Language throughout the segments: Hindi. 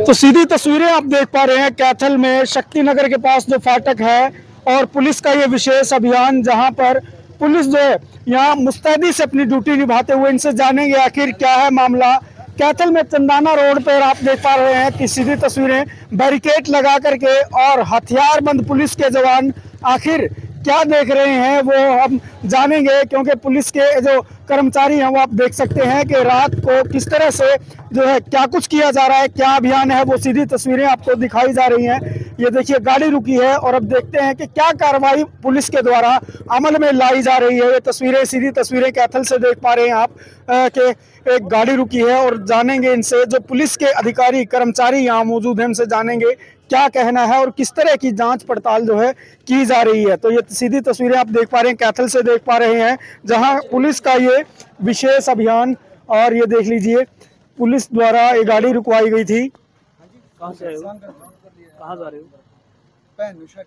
तो सीधी तस्वीरें आप देख पा रहे हैं कैथल में शक्ति नगर के पास जो फाटक है और पुलिस का ये विशेष अभियान, जहां पर पुलिस जो है यहाँ मुस्तैदी से अपनी ड्यूटी निभाते हुए इनसे जानेंगे आखिर क्या है मामला। कैथल में चंदाना रोड पर आप देख पा रहे हैं कि सीधी तस्वीरें बैरिकेड लगा करके और हथियारबंद पुलिस के जवान आखिर क्या देख रहे हैं वो हम जानेंगे, क्योंकि पुलिस के जो कर्मचारी हैं वो आप देख सकते हैं कि रात को किस तरह से जो है क्या कुछ किया जा रहा है, क्या अभियान है, वो सीधी तस्वीरें आपको दिखाई जा रही हैं। ये देखिए गाड़ी रुकी है और अब देखते हैं कि क्या कार्रवाई पुलिस के द्वारा अमल में लाई जा रही है। ये तस्वीरें सीधी तस्वीरें कैथल से देख पा रहे हैं आप कि एक गाड़ी रुकी है और जानेंगे इनसे, जो पुलिस के अधिकारी कर्मचारी यहाँ मौजूद हैं उनसे जानेंगे क्या कहना है और किस तरह की जांच पड़ताल जो है की जा रही है। तो ये सीधी तस्वीरें आप देख पा रहे हैं कैथल से देख पा रहे हैं, जहां पुलिस का ये विशेष अभियान, और ये देख लीजिए पुलिस द्वारा ये गाड़ी रुकवाई गई थी। कहाँ से आए हो? कहाँ जा रहे हो?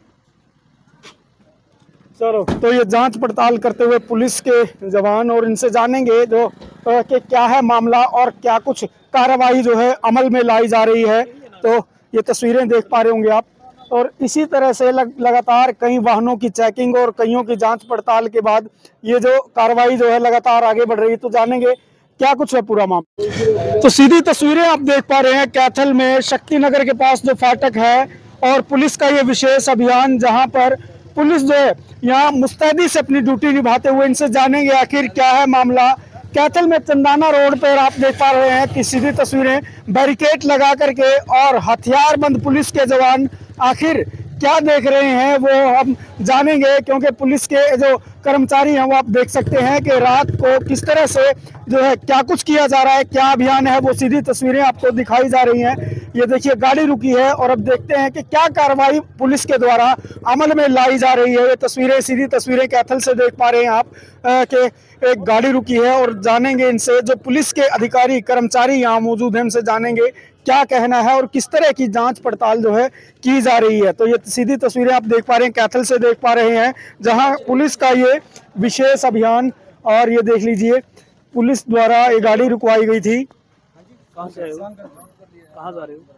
चलो, तो ये जांच पड़ताल करते हुए पुलिस के जवान और इनसे जानेंगे जो कि क्या है मामला और क्या कुछ कार्रवाई जो है अमल में लाई जा रही है। तो ये तस्वीरें देख पा रहे होंगे आप, और इसी तरह से लगातार कई वाहनों की चेकिंग और कईयों की जांच पड़ताल के बाद ये जो कार्रवाई जो है लगातार आगे बढ़ रही है। तो जानेंगे क्या कुछ है पूरा मामला। तो सीधी तस्वीरें आप देख पा रहे हैं कैथल में शक्ति नगर के पास जो फाटक है और पुलिस का ये विशेष अभियान, जहां पर पुलिस जो है यहाँ मुस्तैदी से अपनी ड्यूटी निभाते हुए इनसे जानेंगे आखिर क्या है मामला। कैथल में चंदाना रोड पर आप देख पा रहे हैं कि सीधी तस्वीरें बैरिकेड लगा करके और हथियारबंद पुलिस के जवान आखिर क्या देख रहे हैं वो हम जानेंगे, क्योंकि पुलिस के जो कर्मचारी हैं वो आप देख सकते हैं कि रात को किस तरह से जो है क्या कुछ किया जा रहा है, क्या अभियान है, वो सीधी तस्वीरें आपको दिखाई जा रही हैं। ये देखिए गाड़ी रुकी है और अब देखते हैं कि क्या कार्रवाई पुलिस के द्वारा अमल में लाई जा रही है। ये तस्वीरें सीधी तस्वीरें कैथल से देख पा रहे हैं आप कि एक गाड़ी रुकी है और जानेंगे इनसे, जो पुलिस के अधिकारी कर्मचारी यहाँ मौजूद हैं उनसे जानेंगे क्या कहना है और किस तरह की जांच पड़ताल जो है की जा रही है। तो ये सीधी तस्वीरें आप देख पा रहे हैं कैथल से देख पा रहे हैं, जहां पुलिस का ये विशेष अभियान, और ये देख लीजिए पुलिस द्वारा ये गाड़ी रुकवाई गई थी। कहाँ से आए हो? कहाँ जा रहे हो?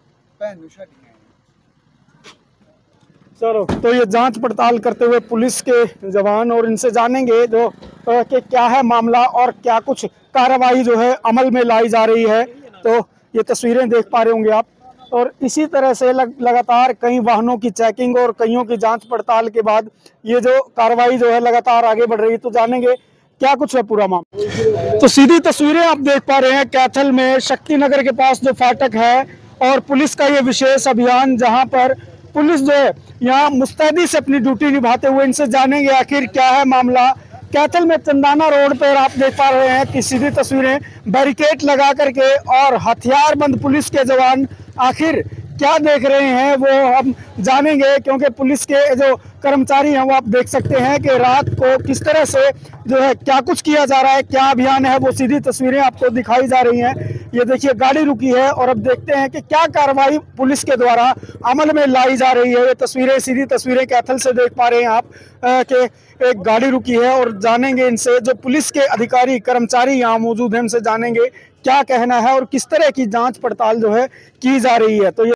चलो, तो ये जांच पड़ताल करते हुए पुलिस के जवान और इनसे जानेंगे जो कि क्या है मामला और क्या कुछ कार्रवाई जो है अमल में लाई जा रही है। तो ये तस्वीरें देख पा रहे होंगे आप, और इसी तरह से लगातार कई वाहनों की चेकिंग और कईयों की जांच पड़ताल के बाद ये जो कार्रवाई जो है लगातार आगे बढ़ रही है। तो जानेंगे क्या कुछ है पूरा मामला। तो सीधी तस्वीरें आप देख पा रहे हैं कैथल में शक्ति नगर के पास जो फाटक है और पुलिस का ये विशेष अभियान, जहां पर पुलिस जो है यहाँ मुस्तैदी से अपनी ड्यूटी निभाते हुए इनसे जानेंगे आखिर क्या है मामला। कैथल में चंदाना रोड पर आप देख पा रहे हैं कि सीधी तस्वीरें बैरिकेड लगा करके और हथियारबंद पुलिस के जवान आखिर क्या देख रहे हैं वो हम जानेंगे, क्योंकि पुलिस के जो कर्मचारी हैं वो आप देख सकते हैं कि रात को किस तरह से जो है क्या कुछ किया जा रहा है, क्या अभियान है, वो सीधी तस्वीरें आपको दिखाई जा रही हैं। ये देखिए गाड़ी रुकी है और अब देखते हैं कि क्या कार्रवाई पुलिस के द्वारा अमल में लाई जा रही है। ये तस्वीरें सीधी तस्वीरें कैथल से देख पा रहे हैं आप कि एक गाड़ी रुकी है और जानेंगे इनसे, जो पुलिस के अधिकारी कर्मचारी यहाँ मौजूद हैं उनसे जानेंगे क्या कहना है और किस तरह की जांच पड़ताल जो है की जा रही है। तो ये